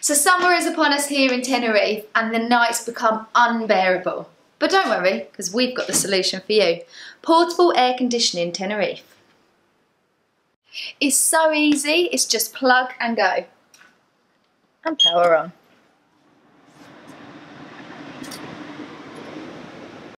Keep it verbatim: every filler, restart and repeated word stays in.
So summer is upon us here in Tenerife and the nights become unbearable. But don't worry, because we've got the solution for you. Portable air conditioning Tenerife. It's so easy, it's just plug and go. And power on.